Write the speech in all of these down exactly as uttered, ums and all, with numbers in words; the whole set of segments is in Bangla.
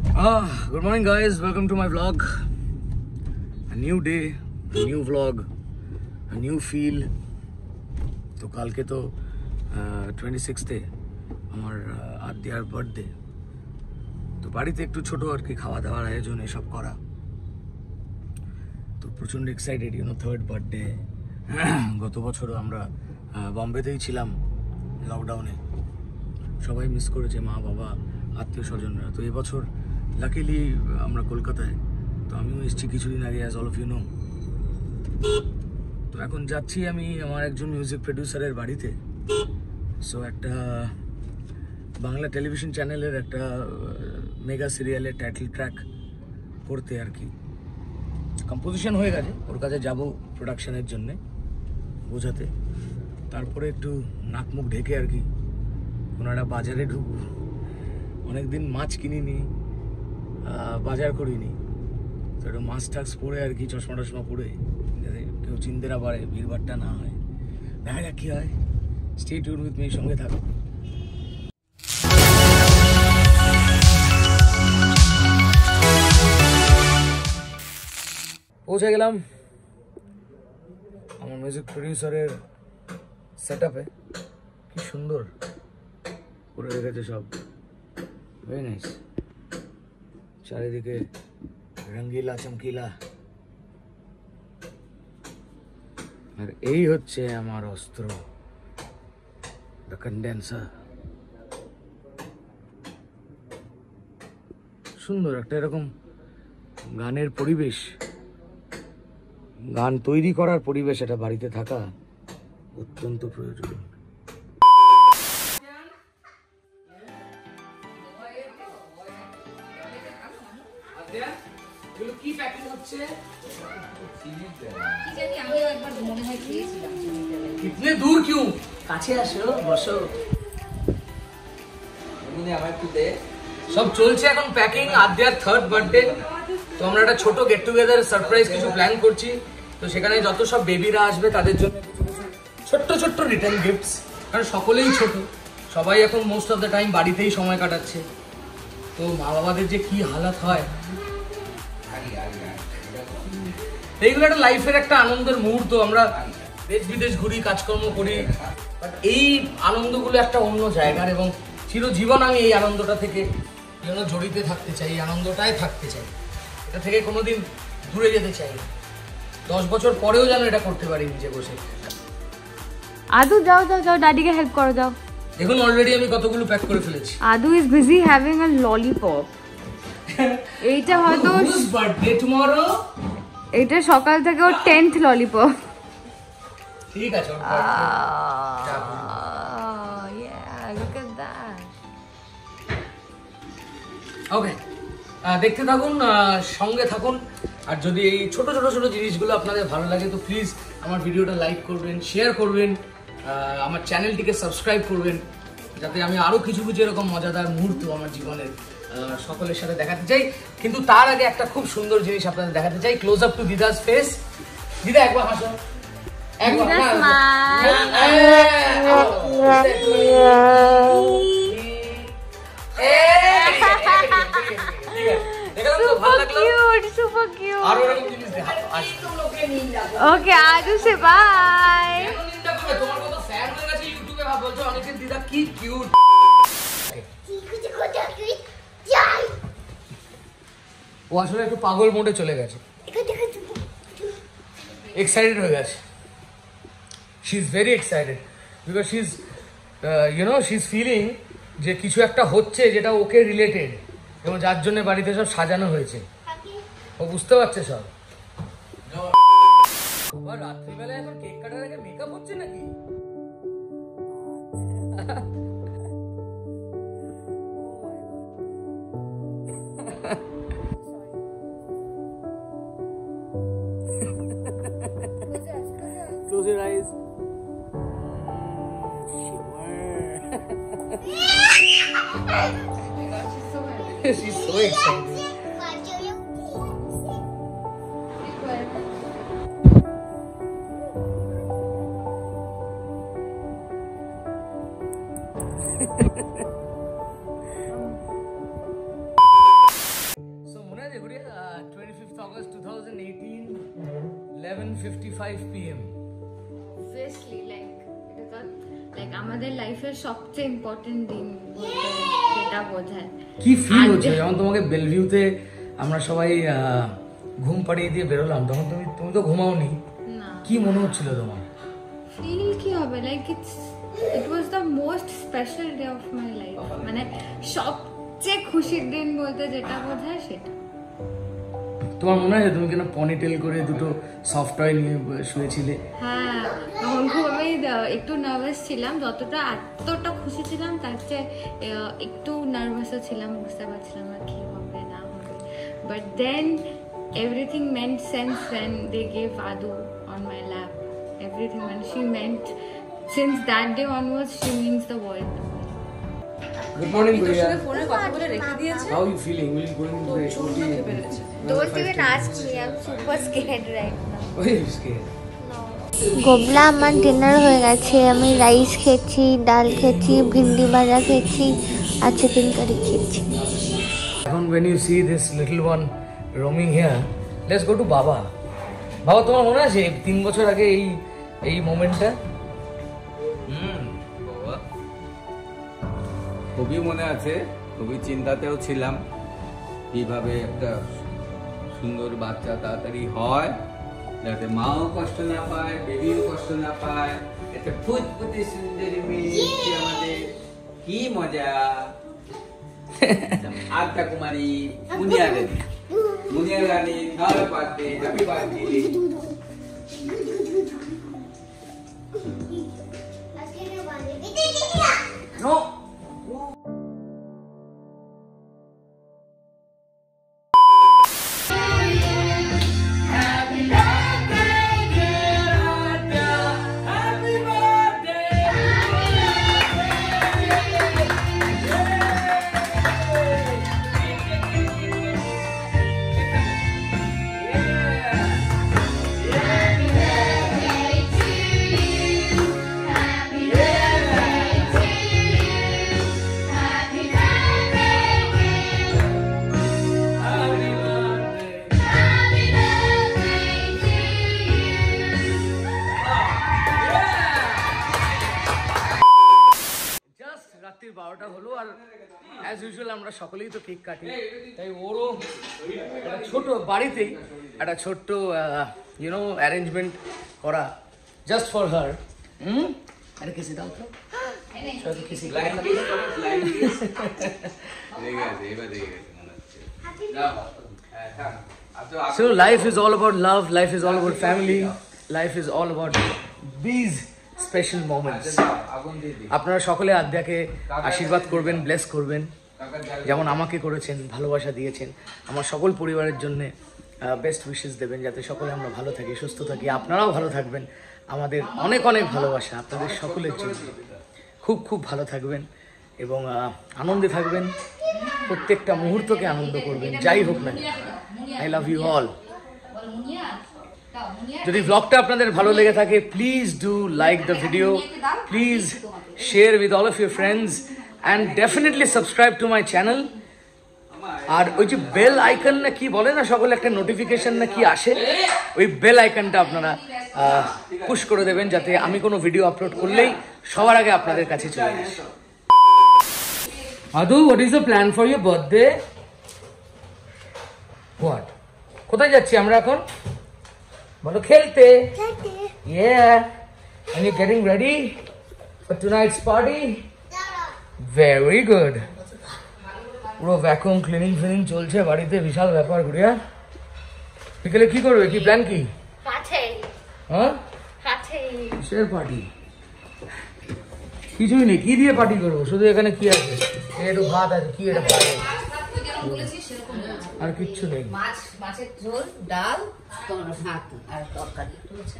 Ah, good morning guys, welcome to my vlog. A new day, a new vlog, a new feel. তো কালকে তো টোয়েন্টি সিক্সথে আমার আদ্যার বার্থডে। তো বাড়িতে একটু ছোট আর কি খাওয়া দাওয়ার আয়োজন এসব করা। তো প্রচণ্ড এক্সাইটেড, ইউনো থার্ড বার্থডে। গত বছরও আমরা বম্বেতেই ছিলাম লকডাউনে, সবাই মিস করেছে, মা বাবা আত্মীয় স্বজনরা। তো এবছর লাকিলি আমরা কলকাতায়, তো আমিও এসেছি কিছুদিন আগে, as all of you know. তো এখন যাচ্ছি আমি আমার একজন মিউজিক প্রডিউসারের বাড়িতে। সো একটা বাংলা টেলিভিশন চ্যানেলের একটা মেগা সিরিয়ালের টাইটেল ট্র্যাক করতে আর কি। কম্পোজিশন হয়ে গেছে, ওর কাছে যাবো প্রোডাকশানের জন্যে বোঝাতে। তারপরে একটু নাক মুখ ঢেকে আর কি কোনো একটা বাজারে ঢুকবো। অনেকদিন মাছ কিনিনি, বাজার করিনি, তো একটু মাছ টাক্স পরে আর কি, চশমা টশমা পরে, যাতে কেউ চিনতে না পারে, ভিড়ভাড়টা না হয়। দেখা যাক কী হয়। স্টে টিউন উইথ মি, সঙ্গে থাকো। পৌঁছে গেলাম আমার মিউজিক প্রডিউসারের সেট আপে। কি সুন্দর করে রেখেছে সব, ভেরি নাইস। চারিদিকে রঙ্গিলা চমকিলা। আর এই হচ্ছে আমার অস্ত্র, দ্য কন্ডেন্সার। সুন্দর একটা এরকম গানের পরিবেশ, গান তৈরি করার পরিবেশ, এটা বাড়িতে থাকা অত্যন্ত প্রয়োজন। কি প্যাকিং হচ্ছে? কিতনে দূর কিউ? কাছে আসো, বসো। সব চলছে এখন প্যাকিং। আদ্যার থার্ড বার্থডে, তো আমরা একটা ছোট গেট টুগেদার সারপ্রাইজ কিছু প্ল্যান করছি। তো সেখানে যত সব বেবিরা আসবে তাদের জন্য ছোট্ট ছোট্ট রিটার্ন গিফটস, কারণ সকলেই ছোট, সবাই এখন মোস্ট অফ দ্য টাইম বাড়িতেই সময় কাটাচ্ছে। তো মা বাবাদের যে কি হালাত হয়, এইগুলো একটা লাইফের একটা আনন্দের মুহূর্ত। আমরা দেশ বিদেশ ঘুরি, কাজকর্ম করি, বাট এই আনন্দগুলো একটা অন্য জায়গার, এবং চিরজীবন আমি এই আনন্দটা থেকে যেন জড়িতে থাকতে চাই, এই আনন্দটাই থাকতে চাই, এটা থেকে কোনোদিন দূরে যেতে চাই না। দশ বছর পরেও যেন এটা করতে পারি নিজে বসে। আদু যাও যাও যাও, দাদিকে হেল্প করো, যাও। দেখুন অলরেডি আমি কতগুলো প্যাক করে ফেলেছি। Adu is busy having a lollipop. এইটা হয়তো বার্থডে টুমরো, এটা সকাল থেকে ওর টেন্থ ললিপপ। ঠিক আছে, ওকে দেখতে থাকুন, সঙ্গে থাকুন। আর যদি এই ছোট ছোট ছোট জিনিসগুলো আপনাদের ভালো লাগে তো প্লিজ আমার ভিডিওটা লাইক করবেন, শেয়ার করবেন, আমার চ্যানেলটিকে সাবস্ক্রাইব করবেন, যাতে আমি আরও কিছু কিছু এরকম মজাদার মুহূর্ত আমার জীবনের সকলের সাথে দেখাতে চাই। কিন্তু তার আগে একটা খুব সুন্দর জিনিস আপনাদের দেখাতে চাই। ক্লোজ আপ টু দিদাস ফেস। দিদা একবার হাসো, একবার। ওকে আদু সে বাই। তোমার কত ফ্যান হয়ে গেছে ইউটিউবে, বলছো অনেকের দিদা কি কিউট। ও আসলে একটু পাগল মোডে চলে গেছে, এক্সাইটেড হয়ে গেছে। She is very excited because she is you know she is feeling যে কিছু একটা হচ্ছে যেটা ওকে রিলেটেড, এবং যার জন্য বাড়িতে সব সাজানো হয়েছে। ও বুঝতে পারছে সব। রাত্রিবেলায় এখন কেক কাটার আগে মেকআপ হচ্ছে নাকি? Close your eyes. She's so excited. August twenty eighteen, eleven fifty-five p m Obviously, like এটা তো like আমাদের লাইফের সবচেয়ে ইম্পর্টেন্ট দিন বলতে যেটা বোঝায়। কি ফিল হচ্ছে যখন তোমাকে বেলভিউতে আমরা সবাই আহ, ঘুম পাড়িয়ে দিয়ে বেরোলাম, তখন তুমি তুমি তো ঘুমাওনি, না কি মনে হচ্ছিল তোমার? ফিল কি হবে, like it's it was the most special day of my life, মানে সবচেয়ে খুশির দিন বলতে যেটা বোঝায় সেটা। তোমার মনে হয় তুমি কেন পনিটেল করে দুটো সফট টয় নিয়ে শুয়েছিলে? হ্যাঁ, তখন খুব আমি একটু নার্ভাস ছিলাম, যতটা এতটা খুশি ছিলাম তার চেয়ে আহ, একটু নার্ভাসও ছিলাম, বুঝতে পারছিলাম না কি হবে না হবে। But then everything meant sense when they gave Adu on my lap. Everything, when she meant, since that day onwards she means the world to me. Good morning, Guria. ফোনে কথা বলে রেখে দিয়েছে। How are you feeling? Will you go into the O T? Don't even ask me. I'm super scared right now. Why are you scared? গোবলা আমার ডিনার হয়ে গেছে। আমি রাইস খেয়েছি, ডাল খেয়েছি, ভিন্ডি ভাজা খেয়েছি আর চিকেন কারি খেয়েছি। এখন when you see this little one roaming here, let's go to Baba. বাবা, তোমার মনে আছে তিন বছর আগে এই এই মোমেন্টটা? হুম বাবা, খুবই মনে আছে। খুবই চিন্তাতেও ছিলাম কিভাবে একটা সুন্দর বাচ্চা তাড়াতাড়ি হয়, যাতে মাও কষ্ট না পায়, বেবিও কষ্ট না পায়। একটা ফুটফুটে সুন্দরী মেয়ে আমাদের, কি মজা। Adya Kumari Muniya Rani, Muniya Rani happy birthday, happy birthday. No. রাত্রির বারোটা হলো আর অ্যাজ ইউজুয়াল আমরা সকলেই তো কেক কাটি, তাই ওরও একটা ছোট বাড়িতেই একটা ছোট্ট ইউনো অ্যারেঞ্জমেন্ট করা জাস্ট ফর হার। হুম, আরে কিসে দাও তো সবাই কিসে লাইন দিস, লাইন দিস। দেখে আছে, এবার দেখে গেছে মনে হচ্ছে। যাও, হ্যাঁ থাক। So life is all about love, life is all about family, life is all about these special moments. আগুন দিয়ে দিই। আপনারা সকলে আদ্যাকে আশীর্বাদ করবেন, ব্লেস করবেন, যেমন আমাকে করেছেন, ভালোবাসা দিয়েছেন। আমার সকল পরিবারের জন্য বেস্ট উইশেস দেবেন, যাতে সকলে আমরা ভালো থাকি, সুস্থ থাকি, আপনারাও ভালো থাকবেন। আমাদের অনেক অনেক ভালোবাসা আপনাদের সকলের জন্য। খুব খুব ভালো থাকবেন এবং আনন্দে থাকবেন, প্রত্যেকটা মুহূর্তকে আনন্দ করবেন, যাই হোক না। I love you all. যদি ব্লগটা আপনাদের ভালো লেগে থাকে, please do like the video, please share with all of your friends and definitely subscribe to my channel. আর ওই যে বেল আইকন না কি বলে না সকলে, একটা নোটিফিকেশন না কি আসে, ওই বেল আইকনটা আপনারা পুশ করে দেবেন, যাতে আমি কোনো ভিডিও আপলোড করলেই সবার আগে আপনাদের কাছে চলে আসে। Adu, what is the plan for your birthday? What? কোথায় যাচ্ছি আমরা এখন? বলো খেলতে। Yeah. And you're getting ready for tonight's party? Very good. পুরো ভ্যাকুয়াম ক্লিনিং ফিনিং চলছে বাড়িতে, বিশাল ব্যাপার। গুড়িয়া, বিকেলে কি করবে, কি প্ল্যান কি? হ্যাঁ, কিসের পার্টি? কিছুই নেই, কি দিয়ে পার্টি করবো? শুধু এখানে কি আছে? একটু ভাত আছে, কি এটা ভাত আছে, আর কিচ্ছু নেই। মাছ, মাছের ঝোল, ডাল, ভাত আর তরকারি।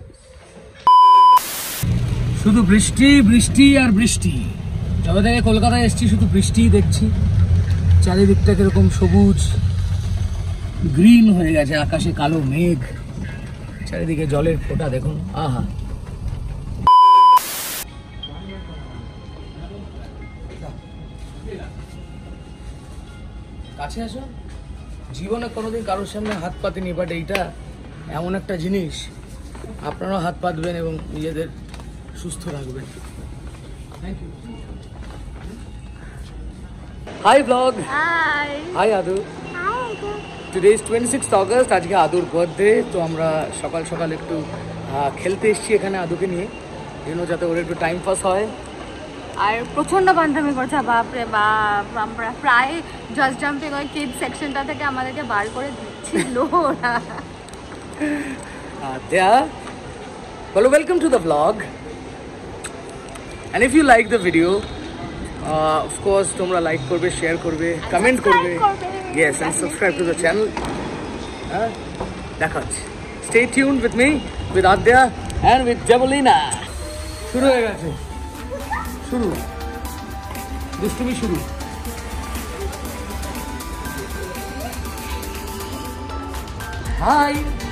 শুধু বৃষ্টি বৃষ্টি আর বৃষ্টি। যবে থেকে কলকাতায় এসেছি শুধু বৃষ্টিই দেখছি। চারিদিকটা কিরকম সবুজ গ্রিন হয়ে গেছে, আকাশে কালো মেঘ, চারিদিকে জলের ফোঁটা দেখুন। আহা, কাছে আসো। জীবনে কোনোদিন কারোর সামনে হাত পাতিনি, বাট এইটা এমন একটা জিনিস আপনারাও হাত পাতবেন এবং নিজেদের সুস্থ রাখবেন। Thank you. Hi vlog. Hi hi Adu. Today is twenty six August, আজকে আদুর বার্থডে। তো আমরা সকাল সকাল একটু আহ, খেলতে এসেছি এখানে আদুকে নিয়ে, যেন যাতে ওর একটু টাইম পাস হয়। আর প্রচন্ড বান্ধবী করছে, বাপরে বাপ, আমরা প্রায় জাস্ট জাম্পিং ওই কিড সেকশনটা থেকে আমাদেরকে বার করে দিচ্ছিল ওরা। Adya, well, welcome to the vlog. And if you like the video, uh, of course, তোমরা লাইক করবে, শেয়ার করবে, কমেন্ট করবে। Yes, and subscribe to the channel. Uh, দেখা হচ্ছে। Stay tuned with me, with Adya, and with Javelina. শুরু হয়ে গেছে, শুরু, দুষ্টুমি শুরু। হাই।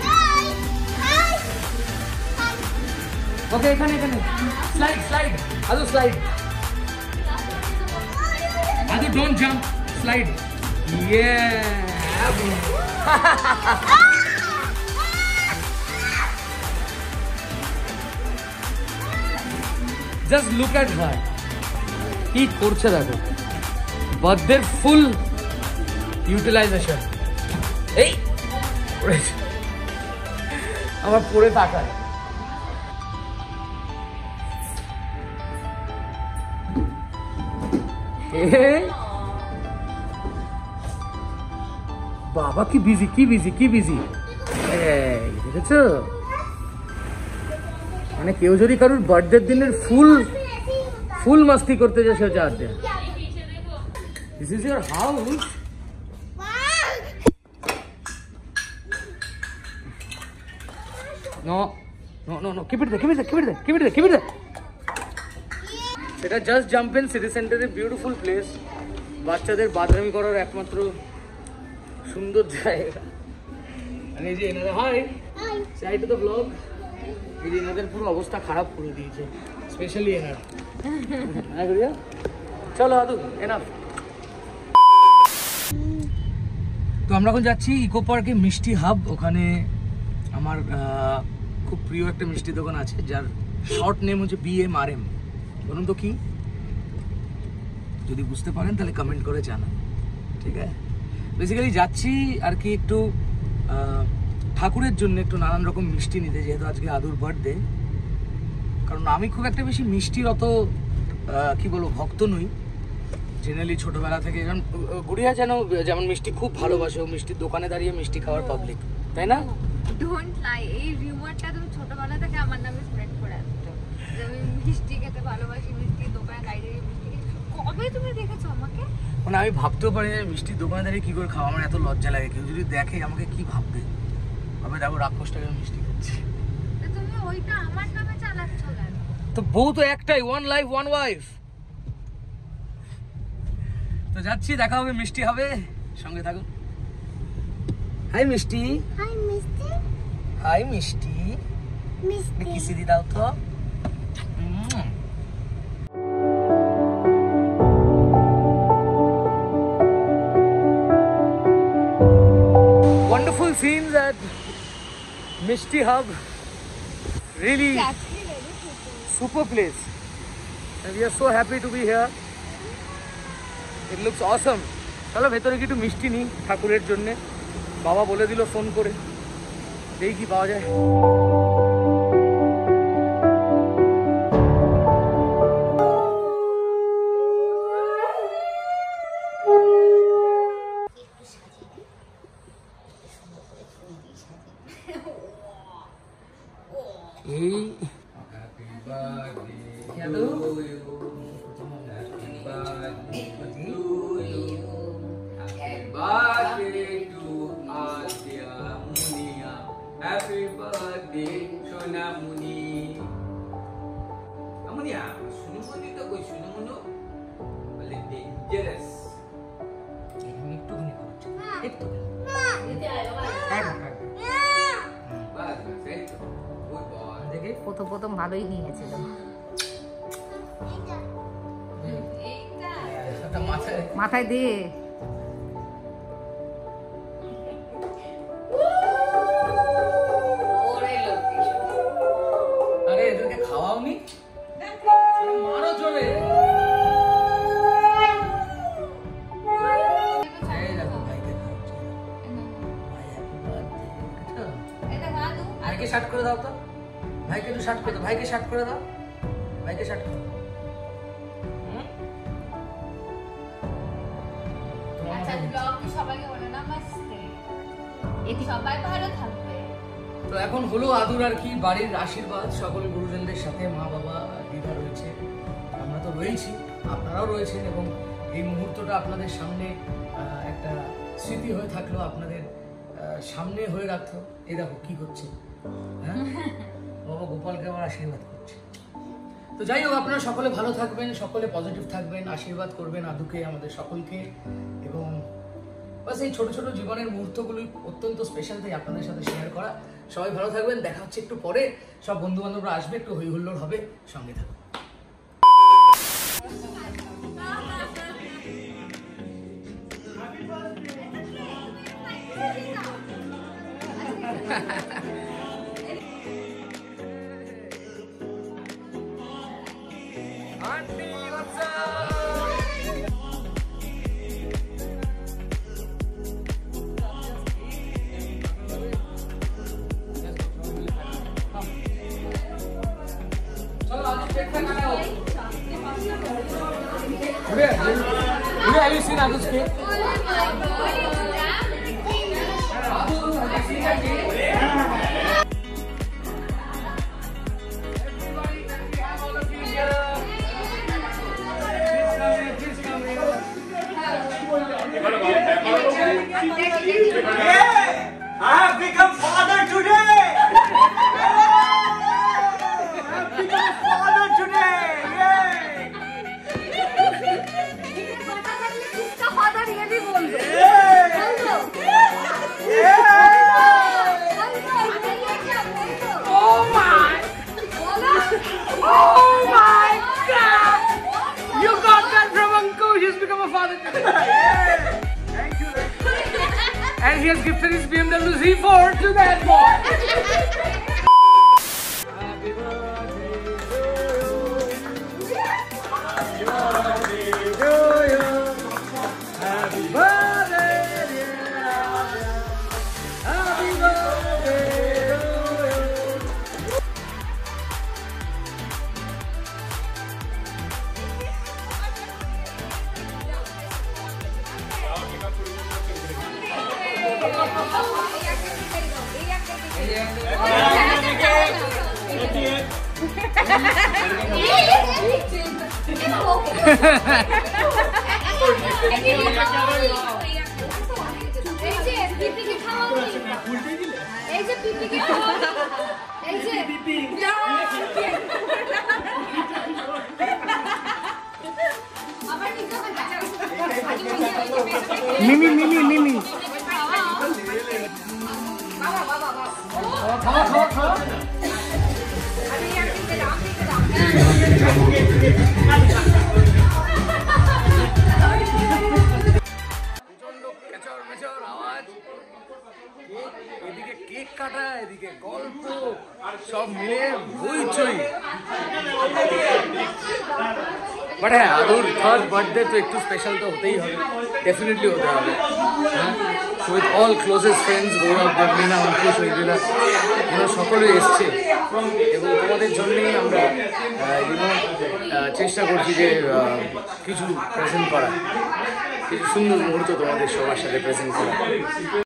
ওকে, এখানে এখানে slide slide Adu slide Adu don't jump slide ইয়ে জাস্ট লুক অ্যাট হার, কি করছে দেখো, বার্থডের ফুল ইউটিলাইজেশন। এই আমার পরে তাকায়। বাবা কি বিজি, কি বিজি, কি বিজি, দেখেছো? মানে কেউ যদি কারোর বার্থডে দিনের ফুল ফুল মাস্তি করতে যায়, সে হচ্ছে আড্ডা। This is your house. No no no no keep it there, keep it there, keep it there, keep it there, keep it there. সেটা জাস্ট জাম্প ইন সিটি সেন্টারের বিউটিফুল প্লেস, বাচ্চাদের বাথরুম করার একমাত্র সুন্দর জায়গা। আর এই যে এনারা, hi side to the vlog, এই যে এনাদের পুরো অবস্থা খারাপ করে দিয়েছে, স্পেশালি এনার। হ্যাঁ গুড়িয়া, চলো আদু এনাফ। তো আমরা এখন যাচ্ছি ইকো পার্কে মিষ্টি হাব। ওখানে আমার খুব প্রিয় একটা মিষ্টি দোকান আছে, যার শর্ট নেম হচ্ছে বি এম আর এম। বলুন তো কি? যদি বুঝতে পারেন তাহলে কমেন্ট করে জানান, ঠিক আছে? বেসিক্যালি যাচ্ছি আর কি একটু ঠাকুরের জন্য একটু নানান রকম মিষ্টি নিতে, যেহেতু আজকে আদুর বার্থডে। কারণ আমি খুব একটা বেশি মিষ্টির অত কি বলবো ভক্ত নই জেনারেলি, ছোটবেলা থেকে। কারণ গুড়িয়া যেন যেমন মিষ্টি খুব ভালোবাসে, ও মিষ্টির দোকানে দাঁড়িয়ে মিষ্টি খাওয়ার পাবলিক, তাই না? ডোন্ট লাই, এই রিউমারটা তুমি ছোটবেলা থেকে আমার নামে স্প্রেড করে আসছো যে আমি মিষ্টি খেতে ভালোবাসি, মিষ্টির দোকানে দাঁড়িয়ে মিষ্টি খেতে। কবে তুমি দেখেছো আমাকে? মানে আমি ভাবতেও পারি না মিষ্টির দোকানে দাঁড়িয়ে কী করে খাওয়া, আমার এত লজ্জা লাগে। কেউ যদি দেখে আমাকে কি ভাববে, ভাবে দেখো রাক্ষসটাকে মিষ্টি খাচ্ছি। তুমি ওইটা আমার নামে চালাচ্ছ কেন? তো বউ তো একটাই, ওয়ান লাইফ ওয়ান ওয়াইফ। তো যাচ্ছি, দেখা হবে, মিষ্টি হবে, সঙ্গে থাকুন। হাই মিষ্টি। হাই মিষ্টি। হাই মিষ্টি। মিষ্টি কিসি দি দাও তো। Wonderful scenes at Mishti Hub. Really super place. And we are so happy to be here. It looks awesome. চলো ভেতরে কি একটু মিষ্টি নিই ঠাকুরের জন্য। বাবা বলে দিল ফোন করে, দেখি কি পাওয়া যায়। এই Happy birthday, Sonamuni. Amuni ah, Sonamuni to koi Sonamuni. Bale dangerous. একটুখানি করছি, একটু। Bas, perfecto. Good boy. দেখে প্রথম প্রথম ভালোই নিয়েছিল। একটা মাথায় মাথায় দিয়ে ভাইকে শার্ট করে দাও তো, ভাইকে একটু শার্ট করে দাও, ভাইকে শার্ট করে দাও, ভাইকে শার্ট করে দাও। আচ্ছা ব্লগে সবাইকে বলে নমস্তে, এতে সবাই ভালো থাকবে। তো এখন হলো আদুর আর কি বাড়ির আশীর্বাদ, সকল গুরুজনদের সাথে মা বাবা দিদা রয়েছে, আমরা তো রয়েছি, আপনারাও রয়েছেন, এবং এই মুহূর্তটা আপনাদের সামনে আহ, একটা স্মৃতি হয়ে থাকলো, আপনাদের আহ, সামনে হয়ে রাখলো। এই দেখো কি করছে, হ্যাঁ বাবা গোপালকে আবার আশীর্বাদ করছে। তো যাই হোক, আপনারা সকলে ভালো থাকবেন, সকলে পজিটিভ থাকবেন, আশীর্বাদ করবেন আদুকে, আমাদের সকলকে, এবং বাস এই ছোট ছোট জীবনের মুহূর্তগুলি অত্যন্ত স্পেশাল, তাই আপনাদের সাথে শেয়ার করা। সবাই ভালো থাকবেন, দেখা হচ্ছে একটু পরে, সব বন্ধু বান্ধবরা আসবে, একটু হই হুল্লোড় হবে, সঙ্গে থাকবেন। Have you seen Adu's cake? I have become father today! I have become father today! Oh my God! You got that from Uncle. He's become a father today. Thank you, thank you. And he has gifted his B M W Z four to that boy. Happy birthday to you. Happy birthday to you. Happy birthday, dear Abia. Happy birthday to you. Mimi, Mimi, Mimi. খাওয়া খাওয়া খাওয়া এদিকে কেক কাটা, এদিকে গল্প, সব মিলে হইচই। বাট হ্যাঁ, আদুর থার্ড বার্থডে তো একটু স্পেশাল তো হতেই হবে, ডেফিনেটলি হতে হবে। হ্যাঁ, with all closest friends, Gaurav, Debolina, Ankush, ঐদিনা, এরা সকলে এসছে, এবং তোমাদের জন্যেই আমরা ইউনো চেষ্টা করছি যে কিছু প্রেজেন্ট করা, কিছু সুন্দর মুহূর্ত তোমাদের সবার সাথে প্রেজেন্ট করা।